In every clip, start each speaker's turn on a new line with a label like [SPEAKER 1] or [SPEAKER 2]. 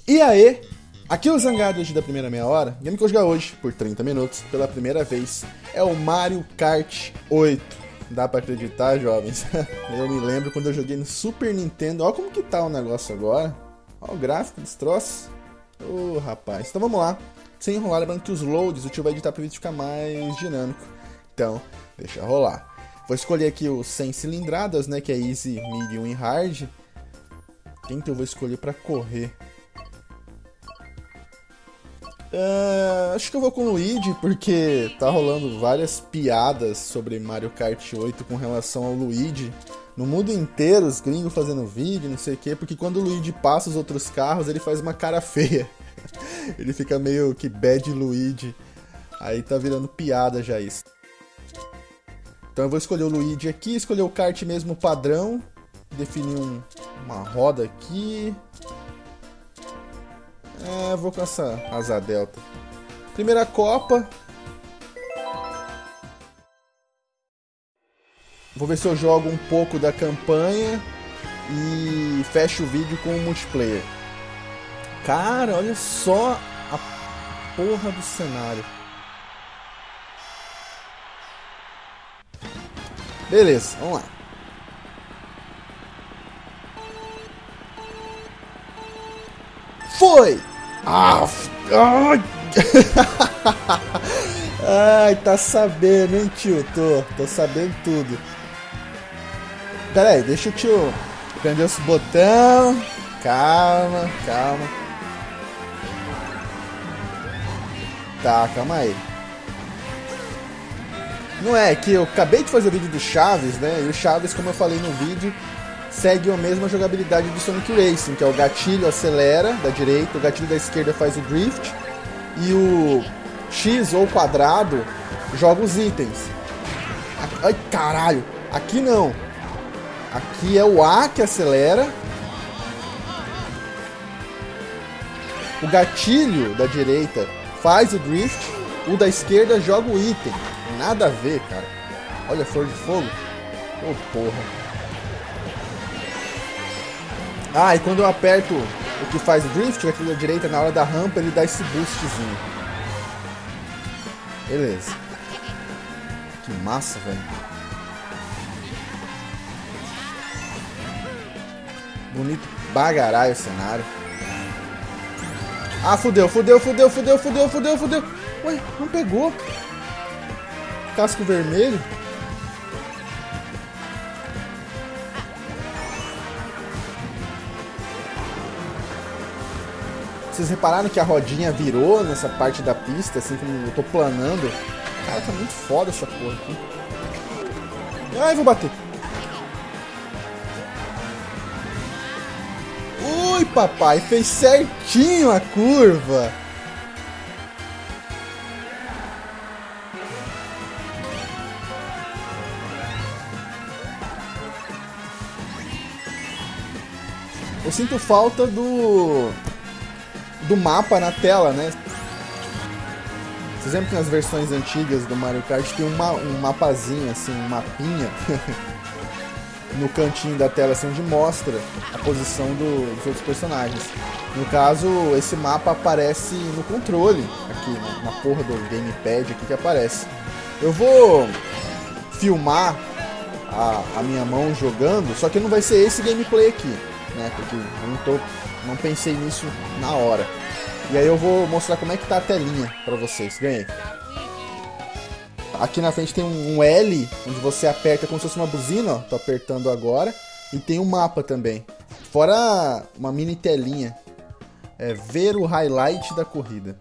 [SPEAKER 1] E aí, aqui é o Zangado hoje da primeira meia hora. O game que eu vou jogar hoje, por 30 minutos, pela primeira vez, é o Mario Kart 8. Dá pra acreditar, jovens? Eu me lembro quando eu joguei no Super Nintendo. Olha como que tá o negócio agora. Olha o gráfico dos troços. Ô, rapaz. Então vamos lá. Sem enrolar, lembrando que os loads o tio vai editar pra vídeo ficar mais dinâmico. Então, deixa rolar. Vou escolher aqui os 100 cilindradas, né? Que é Easy, Medium e Hard. Quem que eu vou escolher pra correr? Acho que eu vou com o Luigi, porque tá rolando várias piadas sobre Mario Kart 8 com relação ao Luigi. No mundo inteiro, os gringos fazendo vídeo, não sei o que, porque quando o Luigi passa os outros carros, ele faz uma cara feia. Ele fica meio que bad Luigi. Aí tá virando piada já isso. Então eu vou escolher o Luigi aqui, escolher o kart mesmo padrão. Definir uma roda aqui. Vou com essa asa delta. Primeira Copa. Vou ver se eu jogo um pouco da campanha e fecho o vídeo com o multiplayer. Cara, olha só a porra do cenário. Beleza, vamos lá. Foi! Ai, tá sabendo, hein, tio? Tô sabendo tudo. Pera aí, deixa o tio prender esse botão. Calma. Tá, calma aí. Não é que eu acabei de fazer o vídeo do Chaves, né? E o Chaves, como eu falei no vídeo, segue a mesma jogabilidade do Sonic Racing, que é o gatilho acelera da direita, o gatilho da esquerda faz o drift e o X ou quadrado joga os itens. Ai, caralho! Aqui não. Aqui é o A que acelera. O gatilho da direita faz o drift, o da esquerda joga o item. Nada a ver, cara. Olha a flor de fogo. Ô, porra. E quando eu aperto o que faz o drift, o gatilho da direita, na hora da rampa, ele dá esse boostzinho. Beleza. Que massa, velho. Bonito bagarai o cenário. Fudeu. Ué, não pegou. Casco vermelho. Vocês repararam que a rodinha virou nessa parte da pista, assim como eu tô planando? Cara, tá muito foda essa porra aqui. Ai, vou bater. Ui, papai, fez certinho a curva. Eu sinto falta do mapa na tela, né? Vocês lembram que nas versões antigas do Mario Kart tem um mapazinho, assim, um mapinha no cantinho da tela, assim, onde mostra a posição dos outros personagens. No caso, esse mapa aparece no controle, aqui, na porra do gamepad aqui que aparece. Eu vou filmar a minha mão jogando, só que não vai ser esse gameplay aqui, né? Porque eu não pensei nisso na hora. E aí eu vou mostrar como é que tá a telinha pra vocês. Ganhei. Aqui na frente tem um L, onde você aperta como se fosse uma buzina, ó. Tô apertando agora. E tem um mapa também. Fora uma mini telinha. Ver o highlight da corrida.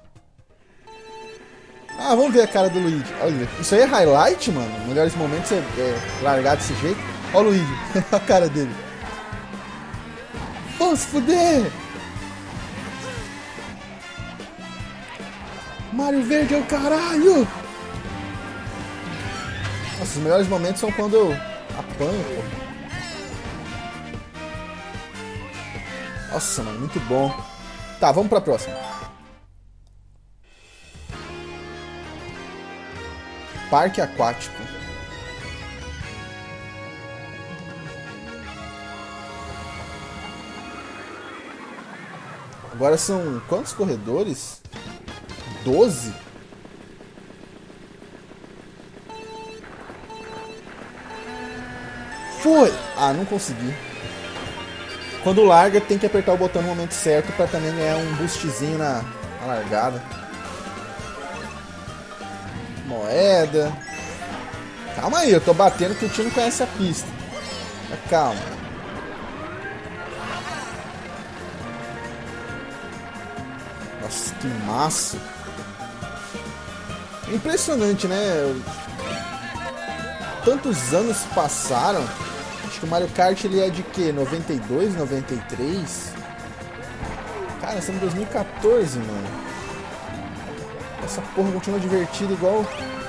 [SPEAKER 1] Vamos ver a cara do Luigi. Olha, isso aí é highlight, mano? Melhores momentos é largar desse jeito. Olha o Luigi. A cara dele. Vamos se fuder! Mario Verde é o caralho! Nossa, os melhores momentos são quando eu apanho, pô. Nossa, mano, muito bom. Tá, vamos pra próxima. Parque aquático. Agora são quantos corredores? 12? Foi! Ah, não consegui. Quando larga, tem que apertar o botão no momento certo pra também ganhar um boostzinho na largada. Moeda. Calma aí, eu tô batendo que o time não conhece a pista. Calma. Nossa, que massa. Impressionante, né? Tantos anos passaram. Acho que o Mario Kart ele é de que? 92, 93? Cara, estamos em 2014, mano. Essa porra continua divertida igual...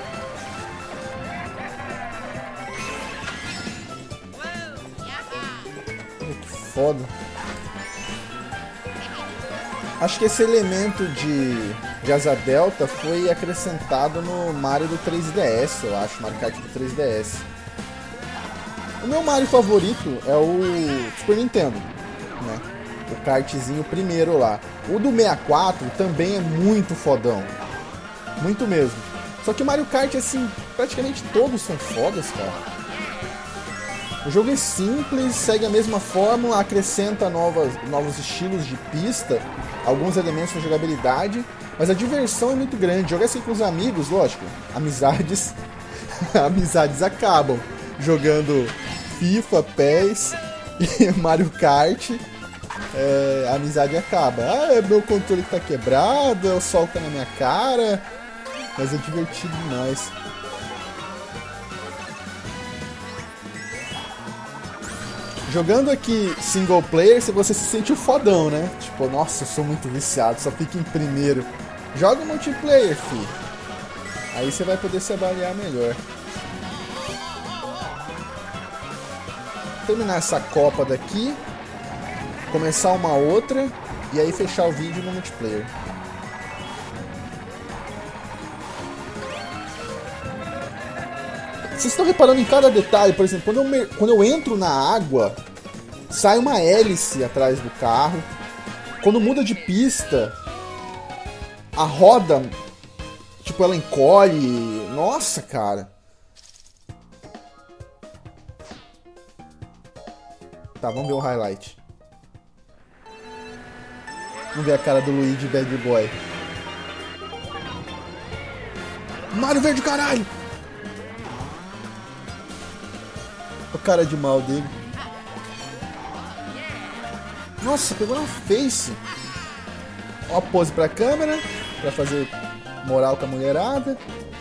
[SPEAKER 1] Que foda. Acho que esse elemento de asa delta foi acrescentado no Mario do 3DS, eu acho, Mario Kart do 3DS. O meu Mario favorito é o Super Nintendo, né? O kartzinho primeiro lá. O do 64 também é muito fodão. Muito mesmo. Só que o Mario Kart, assim, praticamente todos são fodas, cara. O jogo é simples, segue a mesma fórmula, acrescenta novos estilos de pista, alguns elementos de jogabilidade, mas a diversão é muito grande. Jogar assim com os amigos, lógico, amizades acabam. Jogando FIFA, PES e Mario Kart, a amizade acaba. Ah, meu controle tá quebrado, o sol tá na minha cara, mas é divertido demais. Jogando aqui single player, você se sente o fodão, né? Tipo, nossa, eu sou muito viciado, só fico em primeiro. Joga multiplayer, fi. Aí você vai poder se avaliar melhor. Terminar essa copa daqui, começar uma outra e aí fechar o vídeo no multiplayer. Vocês estão reparando em cada detalhe, por exemplo, quando eu entro na água, sai uma hélice atrás do carro. Quando muda de pista, a roda, tipo, ela encolhe. Nossa, cara. Tá, vamos ver o highlight. Vamos ver a cara do Luigi Bad Boy. Mario Verde, caralho! O cara de mal dele. Nossa, pegou na face. Ó a pose pra câmera, pra fazer moral com a mulherada.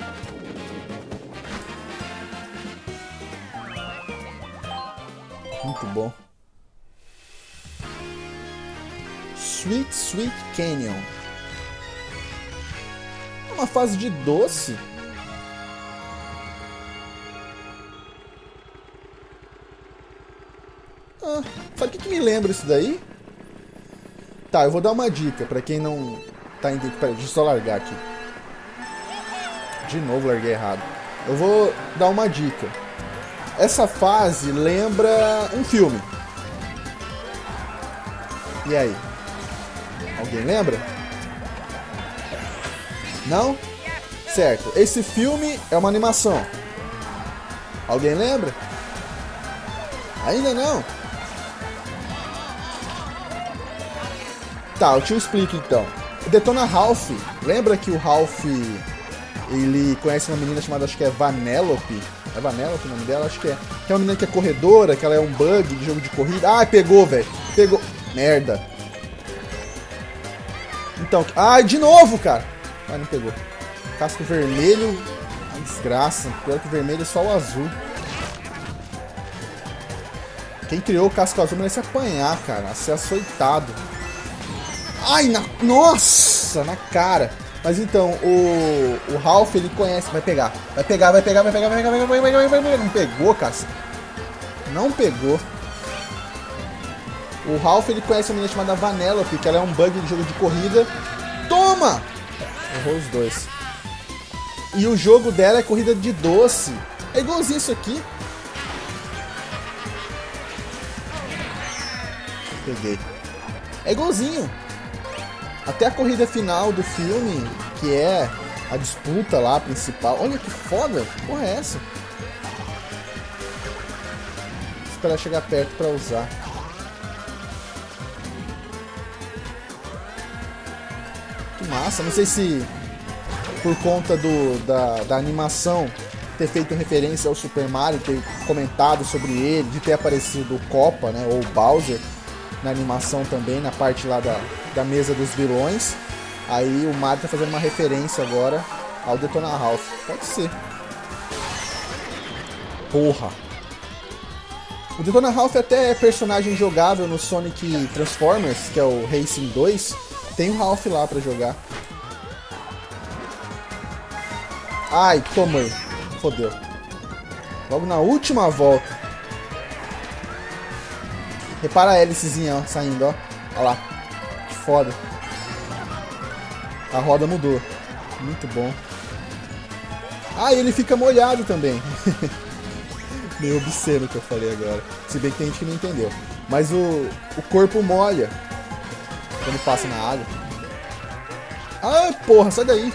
[SPEAKER 1] Muito bom. Sweet Sweet Canyon. É uma fase de doce. Ah, sabe o que me lembra isso daí? Tá, eu vou dar uma dica pra quem não tá entendendo. Peraí, deixa eu só largar aqui. De novo, larguei errado. Eu vou dar uma dica. Essa fase lembra um filme. E aí? Alguém lembra? Não? Certo. Esse filme é uma animação. Alguém lembra? Ainda não? Tá, eu te explico então. O Detona Ralph, lembra que o Ralph, ele conhece uma menina chamada, acho que é Vanellope. É Vanellope o nome dela? Acho que é. Que é uma menina que é corredora, que ela é um bug de jogo de corrida. Ah, pegou, velho. Pegou. Merda. Então, ah, de novo, cara. Ah, não pegou. Casco vermelho. Ah, desgraça. Pior que o vermelho é só o azul. Quem criou o casco azul merece apanhar, cara. Ser açoitado. Ai, nossa, na cara. Mas então, o Ralph, ele conhece. Vai pegar. Vai pegar. Não pegou, cara. Não pegou. O Ralph, ele conhece uma menina chamada Vanellope, que ela é um bug de jogo de corrida. Toma! Errou os dois. E o jogo dela é corrida de doce. É igualzinho isso aqui. Peguei. É igualzinho. Até a corrida final do filme, que é a disputa lá principal. Olha que foda! Que porra é essa? Vou esperar chegar perto pra usar. Que massa! Não sei se por conta da animação ter feito referência ao Super Mario, ter comentado sobre ele, de ter aparecido o Koopa, né, ou o Bowser na animação também, na parte lá da mesa dos vilões. Aí o Mario tá fazendo uma referência agora ao Detona Ralph. Pode ser. Porra. O Detona Ralph até é personagem jogável no Sonic Transformers, que é o Racing 2. Tem o Ralph lá pra jogar. Ai, tomei. Fodeu. Logo na última volta. Repara a hélicezinha, ó, saindo, ó. Olha lá. Que foda. A roda mudou. Muito bom. Ah, e ele fica molhado também. Meio obsceno que eu falei agora. Se bem que tem gente que não entendeu. Mas o corpo molha quando passa na água. Ah, porra, sai daí.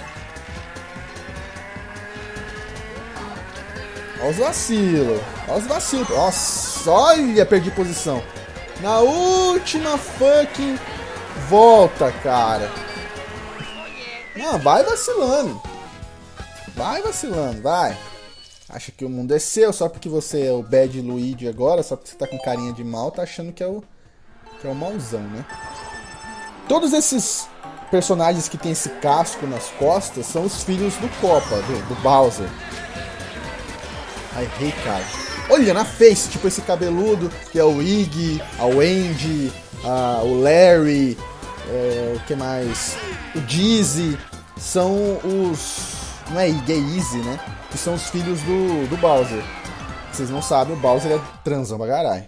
[SPEAKER 1] Olha os vacilos. Olha os vacilos. Nossa, olha, perdi posição. Na última fucking volta, cara. Não, vai vacilando. Vai vacilando, vai. Acha que o mundo é seu só porque você é o Bad Luigi agora, só porque você tá com carinha de mal, tá achando que é o mauzão, né? Todos esses personagens que tem esse casco nas costas são os filhos do Koopa, do Bowser. Ai, errei, cara. Olha, na face, tipo esse cabeludo, que é o Iggy, a Wendy, o Larry, o que mais? O Dizzy, são os... Não é Iggy, é Easy, né? Que são os filhos do Bowser. Vocês não sabem, o Bowser é transão pra caralho.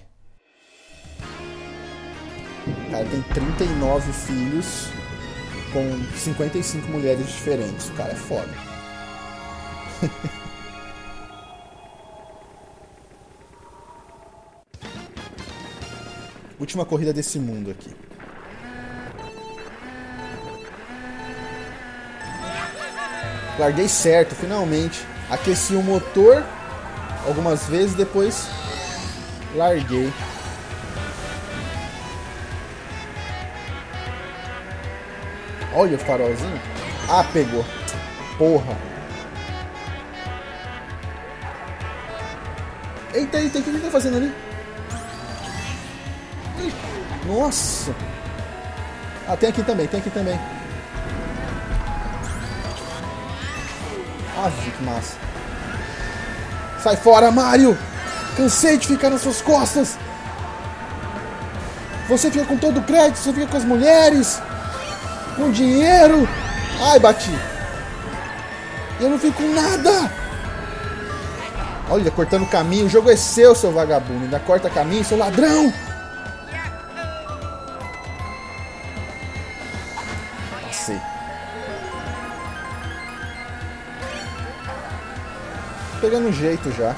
[SPEAKER 1] O cara tem 39 filhos com 55 mulheres diferentes. O cara é foda. Última corrida desse mundo aqui. Larguei certo, finalmente. Aqueci o motor algumas vezes, depois larguei. Olha o farolzinho. Ah, pegou. Porra. Eita, eita, o que ele tá fazendo ali? Nossa. Ah, tem aqui também, tem aqui também. Ah, que massa. Sai fora, Mario! Cansei de ficar nas suas costas! Você fica com todo o crédito, você fica com as mulheres, com dinheiro. Ai, bati. Eu não fico com nada. Olha, cortando caminho. O jogo é seu vagabundo. Ainda corta caminho, seu ladrão. Passei. Pegando um jeito já.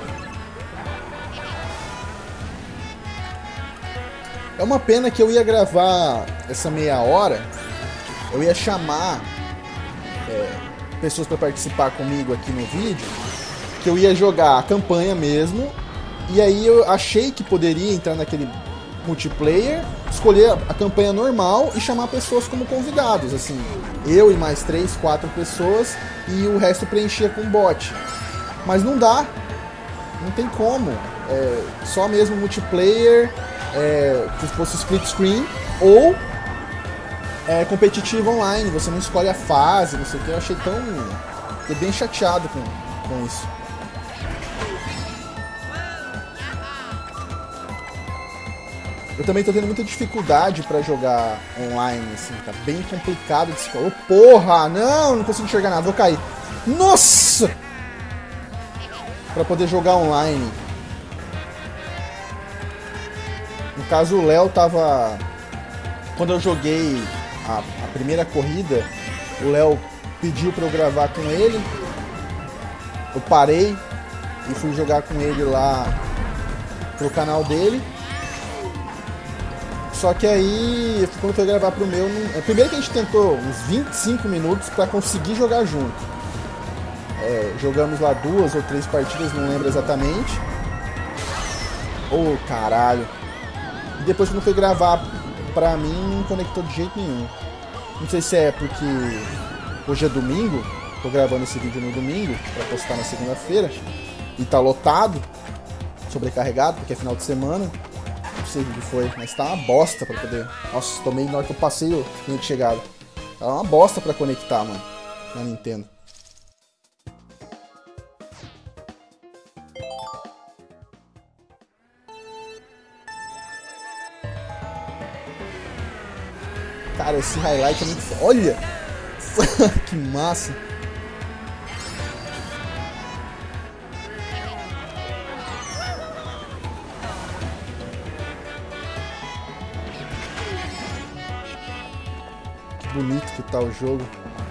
[SPEAKER 1] É uma pena que eu ia gravar essa meia hora. Eu ia chamar pessoas para participar comigo aqui no vídeo. Que eu ia jogar a campanha mesmo. E aí eu achei que poderia entrar naquele multiplayer, escolher a campanha normal e chamar pessoas como convidados. Assim, eu e mais 3, 4 pessoas. E o resto preenchia com bot. Mas não dá. Não tem como. Só mesmo multiplayer, se fosse split screen, ou competitivo online. Você não escolhe a fase, não sei o que. Eu achei tão... Fiquei bem chateado com isso. Eu também tô tendo muita dificuldade pra jogar online, assim. Tá bem complicado de escolher. Oh, porra! Não consigo enxergar nada. Vou cair. Nossa! Pra poder jogar online. No caso, o Léo tava... Quando eu joguei a primeira corrida, o Léo pediu pra eu gravar com ele. Eu parei e fui jogar com ele lá pro canal dele. Só que aí, quando foi gravar pro meu... Primeiro que a gente tentou uns 25 minutos pra conseguir jogar junto. Jogamos lá 2 ou 3 partidas, não lembro exatamente. Caralho. E depois quando foi gravar pra mim, não conectou de jeito nenhum. Não sei se é porque hoje é domingo, tô gravando esse vídeo no domingo, pra postar na segunda-feira, e tá lotado, sobrecarregado, porque é final de semana. Não sei o que foi, mas tá uma bosta pra poder... Nossa, tomei na hora que eu passei o linha de chegada. Tá uma bosta pra conectar, mano, na Nintendo. Cara, esse highlight é muito... Olha! Que massa! Que bonito que tá o jogo.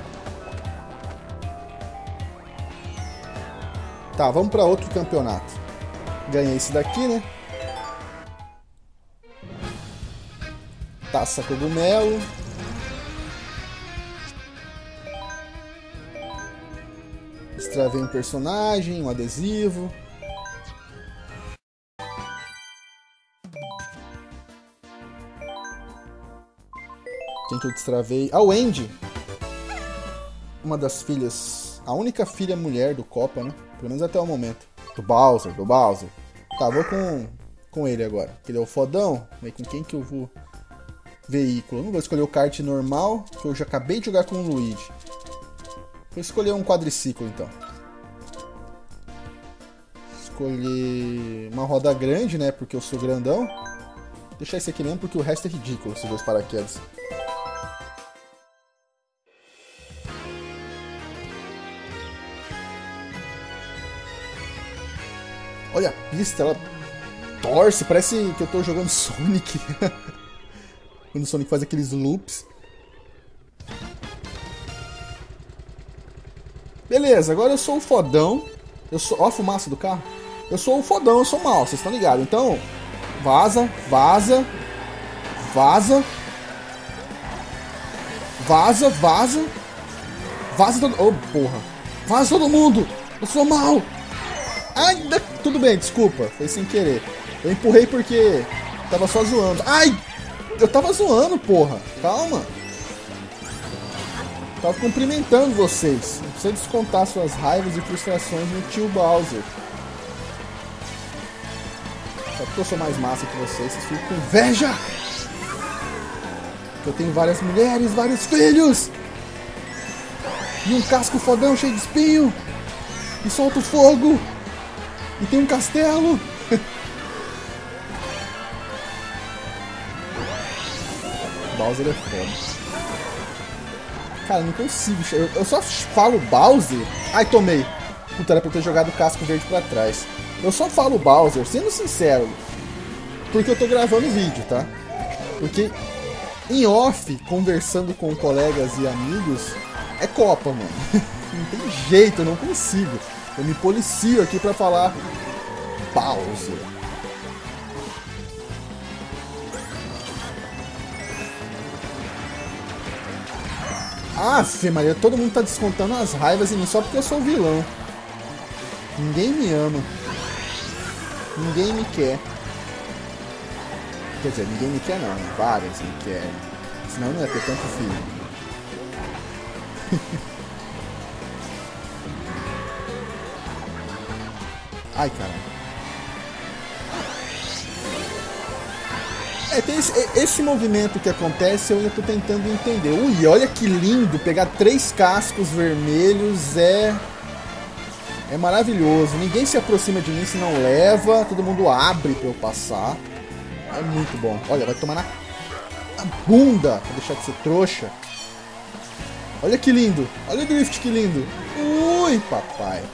[SPEAKER 1] Tá, vamos pra outro campeonato. Ganhei esse daqui, né? Taça Cogumelo. Destravei um personagem, um adesivo. Quem que eu destravei? Ah, o Andy! Uma das filhas... A única filha mulher do Copa, né? Pelo menos até o momento. Do Bowser. Tá, vou com ele agora. Ele é o fodão. Mas com quem que eu vou... Veículo. Eu não vou escolher o kart normal, que eu já acabei de jogar com o Luigi. Vou escolher um quadriciclo, então. Escolher uma roda grande, né? Porque eu sou grandão. Deixar esse aqui mesmo, porque o resto é ridículo, esses dois paraquedas. Olha a pista, ela torce, parece que eu tô jogando Sonic. Quando o Sonic faz aqueles loops. Beleza, agora eu sou o fodão. Ó a fumaça do carro. Eu sou o fodão, eu sou mal, vocês estão ligados. Então, vaza. Vaza todo... Oh, porra. Vaza todo mundo. Eu sou mal. Ai, tudo bem, desculpa. Foi sem querer. Eu empurrei porque tava só zoando. Ai, eu tava zoando, porra. Calma. Tava cumprimentando vocês. Não precisa descontar suas raivas e frustrações no tio Bowser. Só porque eu sou mais massa que vocês ficam com inveja. Eu tenho várias mulheres, vários filhos. E um casco fodão cheio de espinho. E solta o fogo. E tem um castelo. Bowser é foda. Cara, eu não consigo. Eu só falo Bowser. Ai, tomei. Puta, era pra eu ter jogado o casco verde pra trás. Eu só falo Bowser, sendo sincero. Porque eu tô gravando vídeo, tá? Porque em off, conversando com colegas e amigos, é Copa, mano. Não tem jeito, eu não consigo. Eu me policio aqui pra falar Bowser. Aff, Maria, todo mundo tá descontando as raivas em mim só porque eu sou o vilão. Ninguém me ama. Ninguém me quer. Quer dizer, ninguém me quer não, várias me querem. Senão eu não ia ter tanto filho. Ai, caramba. Tem esse movimento que acontece, eu ainda tô tentando entender. Ui, olha que lindo, pegar 3 cascos vermelhos é maravilhoso. Ninguém se aproxima de mim se não leva, todo mundo abre pra eu passar. É muito bom. Olha, vai tomar na bunda, pra deixar de ser trouxa. Olha que lindo, olha o drift que lindo. Ui, papai.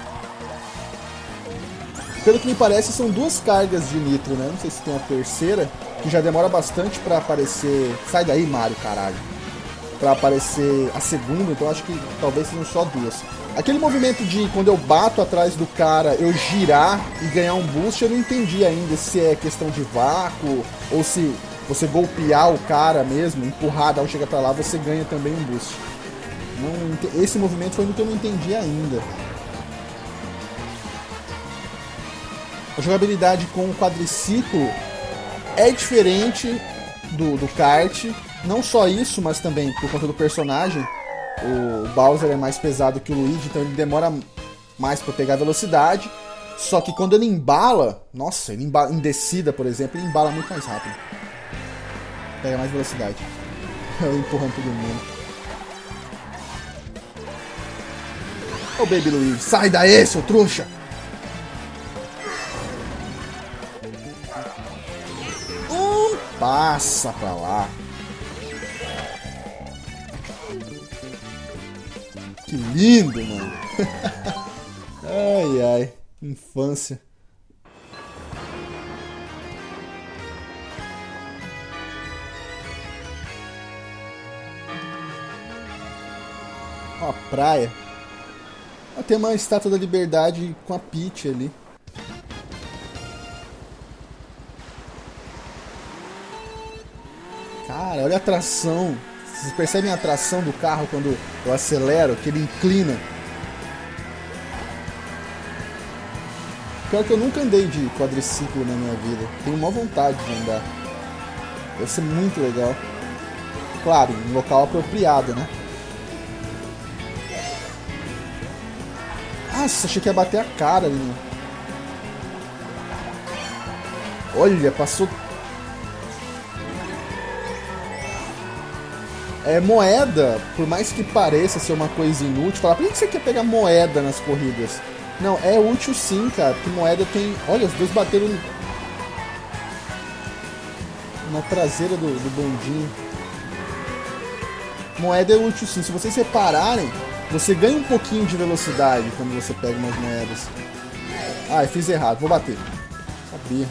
[SPEAKER 1] Pelo que me parece, são 2 cargas de nitro, né? Não sei se tem a terceira, que já demora bastante pra aparecer... Sai daí, Mario, caralho. Pra aparecer a segunda, então acho que talvez sejam só 2. Aquele movimento de quando eu bato atrás do cara, eu girar e ganhar um boost, eu não entendi ainda se é questão de vácuo ou se você golpear o cara mesmo, empurrar, dar um chega pra lá, você ganha também um boost. Esse movimento foi no que eu não entendi ainda. A jogabilidade com o quadriciclo é diferente do kart. Não só isso, mas também por conta do personagem. O Bowser é mais pesado que o Luigi, então ele demora mais pra pegar velocidade. Só que quando ele embala, nossa, ele embala, em descida, por exemplo, ele embala muito mais rápido. Pega mais velocidade. Eu empurrando todo mundo. Ô, Baby Luigi, sai daí, seu trouxa! Passa pra lá. Que lindo, mano. Ai, ai. Infância. Ó, a praia. Ó, tem uma estátua da Liberdade com a Peach ali. Cara, olha a tração. Vocês percebem a tração do carro quando eu acelero, que ele inclina? Pior que eu nunca andei de quadriciclo na minha vida. Tenho uma vontade de andar. Deve ser muito legal. Claro, em um local apropriado, né? Nossa, achei que ia bater a cara ali. Né? Olha, passou... moeda, por mais que pareça ser uma coisa inútil, falar, por que você quer pegar moeda nas corridas? Não, é útil sim, cara, porque moeda tem... Olha, os dois bateram na traseira do bondinho. Moeda é útil sim, se vocês repararem, você ganha um pouquinho de velocidade quando você pega umas moedas. Ah, eu fiz errado, vou bater. Sabia.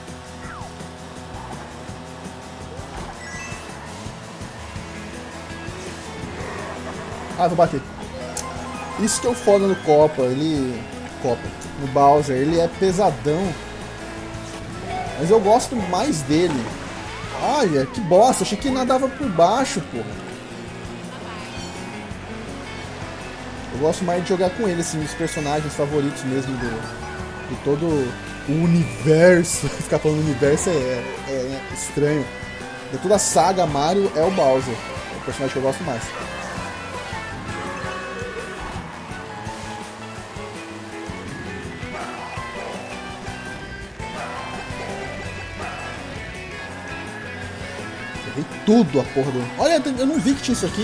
[SPEAKER 1] Ah, vou bater. Isso que é o foda no Copa, no Bowser, ele é pesadão. Mas eu gosto mais dele. Olha, que bosta, achei que nadava por baixo, porra. Eu gosto mais de jogar com ele, assim, um dos personagens favoritos mesmo de todo o universo. Ficar falando universo é estranho. De toda a saga Mario é o Bowser. É o personagem que eu gosto mais. Errei tudo a porra do... Olha, eu não vi que tinha isso aqui.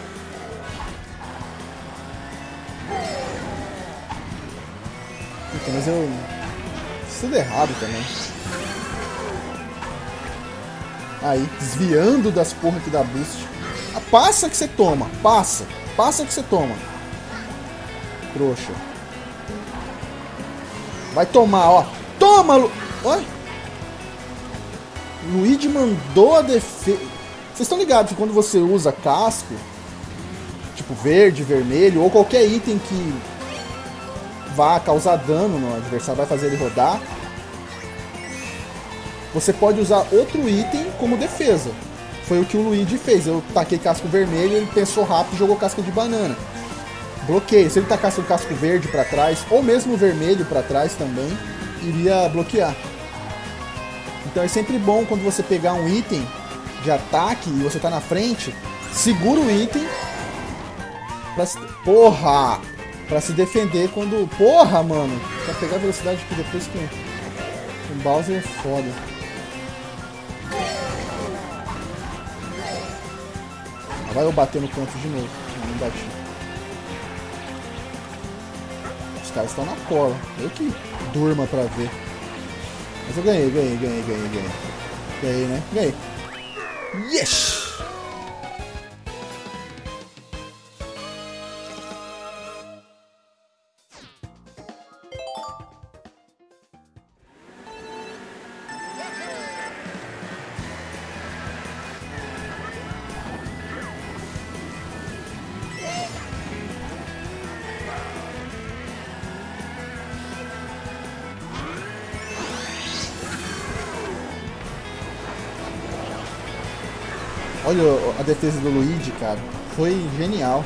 [SPEAKER 1] Puta, mas eu... Fiz tudo errado também. Aí, desviando das porra que dá boost. Ah, passa que você toma. Passa. Passa que você toma. Trouxa. Vai tomar, ó. Toma, Lu... Olha. Luigi mandou a defesa. Vocês estão ligados que quando você usa casco, tipo verde, vermelho, ou qualquer item que vá causar dano no adversário, vai fazer ele rodar, você pode usar outro item como defesa. Foi o que o Luigi fez. Eu taquei casco vermelho, ele pensou rápido e jogou casca de banana. Bloqueio. Se ele tacasse o casco verde pra trás, ou mesmo o vermelho pra trás também, iria bloquear. Então é sempre bom quando você pegar um item de ataque e você tá na frente, segura o item pra se... Porra! Pra se defender quando... Porra, mano! Pra pegar velocidade que depois que... O Bowser é foda. Vai eu bater no canto de novo. Não bati. Os caras estão na cola. Eu que durma pra ver. Mas eu ganhei. Ganhei, né? Ganhei. Yes! Olha a defesa do Luigi, cara. Foi genial.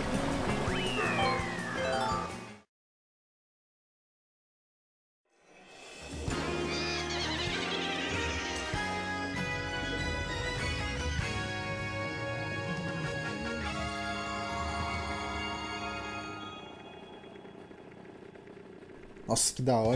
[SPEAKER 1] Nossa, que da hora.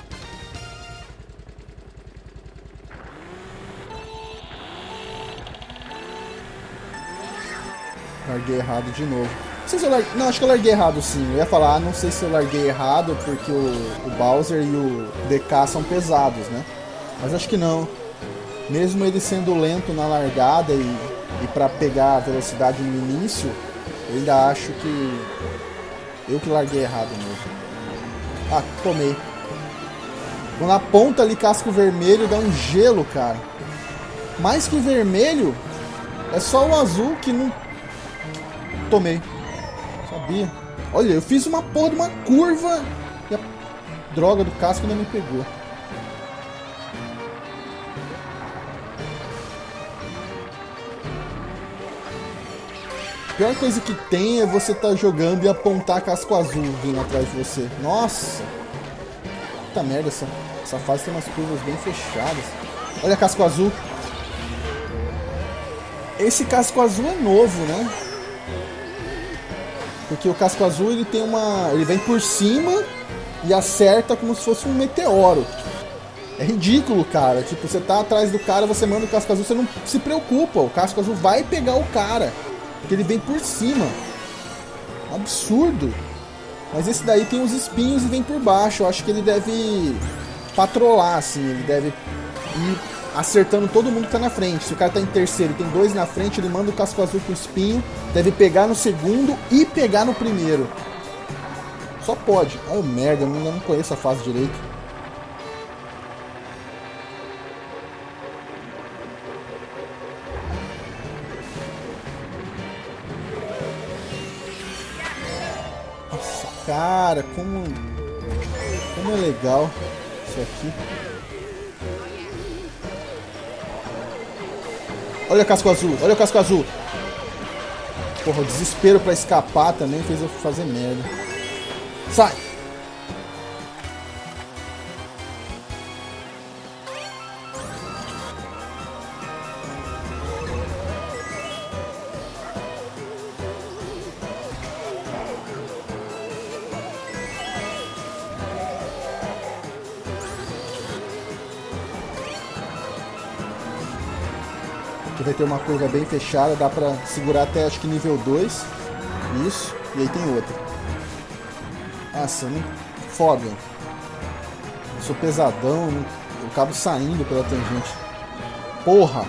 [SPEAKER 1] Larguei errado de novo. Não sei se eu larguei... Não, acho que eu larguei errado sim. Eu ia falar, não sei se eu larguei errado porque o Bowser e o DK são pesados, né? Mas acho que não. Mesmo ele sendo lento na largada e pra pegar a velocidade no início, eu ainda acho que eu que larguei errado mesmo. Ah, tomei. Quando aponta ali casco vermelho, dá um gelo, cara. Mais que vermelho, é só o azul que não... Tomei. Sabia. Olha, eu fiz uma porra de uma curva e a droga do casco ainda me pegou. A pior coisa que tem é você estar jogando e apontar casco azul vindo atrás de você. Nossa! Puta merda, essa fase tem umas curvas bem fechadas. Olha casco azul. Esse casco azul é novo, né? Porque o casco azul ele tem uma... Ele vem por cima e acerta como se fosse um meteoro. É ridículo, cara. Tipo, você tá atrás do cara, você manda o casco azul, você não se preocupa. O casco azul vai pegar o cara. Porque ele vem por cima. Absurdo. Mas esse daí tem os espinhos e vem por baixo. Eu acho que ele deve patrolar, assim. Ele deve ir acertando todo mundo que tá na frente. Se o cara tá em terceiro e tem dois na frente, ele manda o casco azul com o espinho. Deve pegar no segundo e pegar no primeiro. Só pode. Oh, merda, eu não conheço a fase direito. Cara, como é legal isso aqui. Olha o casco azul, olha o casco azul. Porra, o desespero pra escapar também fez eu fazer merda. Sai! Aqui vai ter uma curva bem fechada, dá pra segurar até acho que nível 2. Isso, e aí tem outra. Nossa, não... foda. Eu sou pesadão, eu acabo saindo pela tangente. Porra!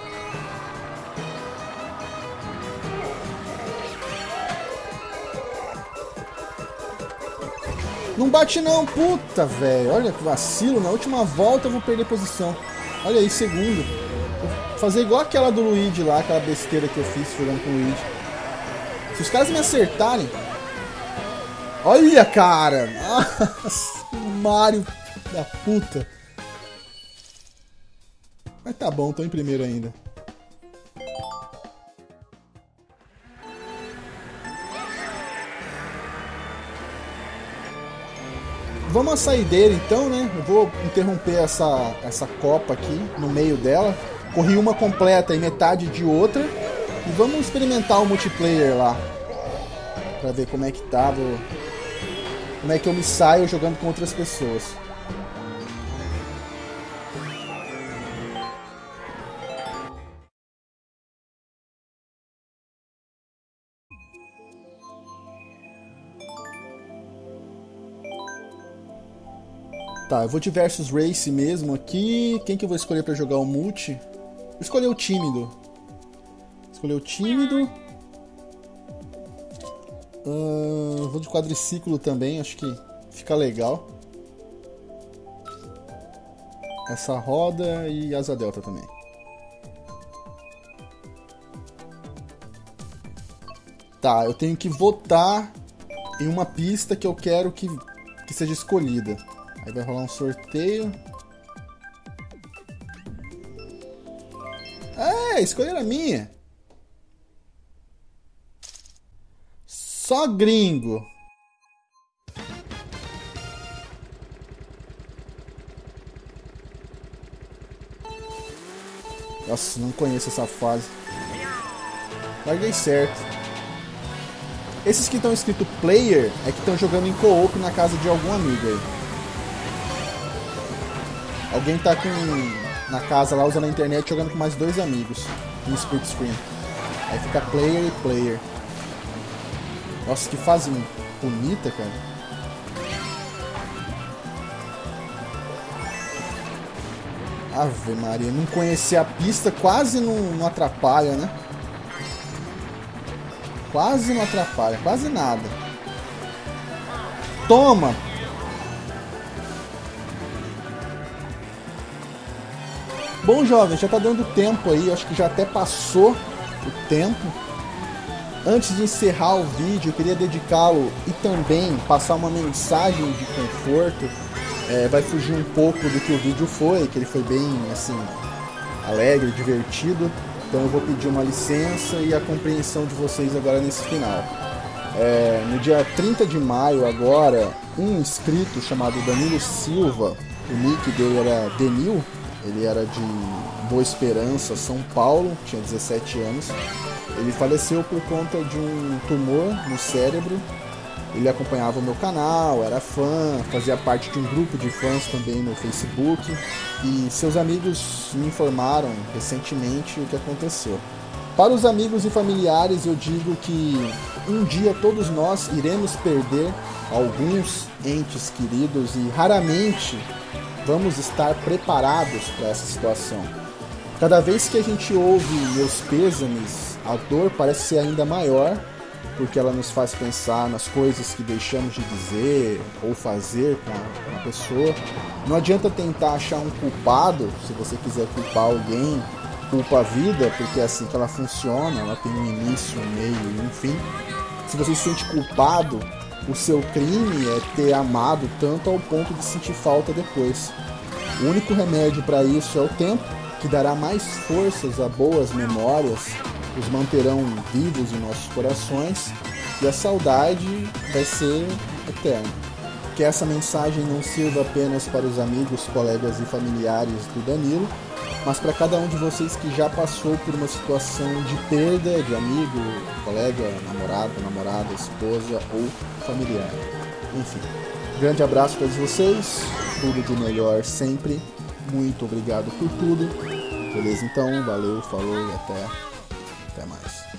[SPEAKER 1] Não bate não, puta, velho. Olha que vacilo, na última volta eu vou perder posição. Olha aí, segundo. Vou fazer igual aquela do Luigi lá, aquela besteira que eu fiz jogando com o Luigi. Se os caras me acertarem... Olha, cara! Nossa, Mario da puta. Mas tá bom, tô em primeiro ainda. Vamos à saideira então, né? Eu vou interromper essa copa aqui no meio dela. Corri uma completa e metade de outra. E vamos experimentar o multiplayer lá. Pra ver como é que tá. Como é que eu me saio jogando com outras pessoas. Tá, eu vou de versus race mesmo aqui. Quem que eu vou escolher pra jogar o multi? Vou escolher o tímido. Escolher o tímido. Vou de quadriciclo também, acho que fica legal. Essa roda e asa delta também. Tá, eu tenho que votar em uma pista que eu quero que seja escolhida. Aí vai rolar um sorteio. É, escolheram a minha. Só gringo. Nossa, não conheço essa fase. Larguei certo. Esses que estão escrito player é que estão jogando em co-op na casa de algum amigo aí. Alguém tá na casa lá usando a internet jogando com mais 2 amigos em split screen. Aí fica player e player. Nossa, que fase bonita, cara. Ave Maria, não conhecer a pista quase não atrapalha, né? Quase não atrapalha, quase nada. Toma! Bom, jovens, já tá dando tempo aí, acho que já até passou o tempo. Antes de encerrar o vídeo, eu queria dedicá-lo e também passar uma mensagem de conforto. Vai fugir um pouco do que o vídeo foi, que ele foi bem, assim, alegre, divertido. Então eu vou pedir uma licença e a compreensão de vocês agora nesse final. No dia 30 de maio agora, um inscrito chamado Danilo Silva, o nick dele era Denil, ele era de Boa Esperança, São Paulo, tinha 17 anos. Ele faleceu por conta de um tumor no cérebro. Ele acompanhava o meu canal, era fã, fazia parte de um grupo de fãs também no Facebook. E seus amigos me informaram recentemente o que aconteceu. Para os amigos e familiares eu digo que um dia todos nós iremos perder alguns entes queridos e raramente vamos estar preparados para essa situação. Cada vez que a gente ouve meus pêsames, a dor parece ser ainda maior, porque ela nos faz pensar nas coisas que deixamos de dizer ou fazer com a pessoa. Não adianta tentar achar um culpado. Se você quiser culpar alguém, culpa a vida, porque é assim que ela funciona, ela tem um início, um meio e um fim. Se você se sente culpado, o seu crime é ter amado tanto ao ponto de sentir falta depois. O único remédio para isso é o tempo, que dará mais forças a boas memórias, os manterão vivos em nossos corações, e a saudade vai ser eterna. Que essa mensagem não sirva apenas para os amigos, colegas e familiares do Danilo, mas para cada um de vocês que já passou por uma situação de perda de amigo, colega, namorado, namorada, esposa ou familiar. Enfim, grande abraço a todos vocês, tudo de melhor sempre, muito obrigado por tudo. Beleza, então, valeu, falou e até mais.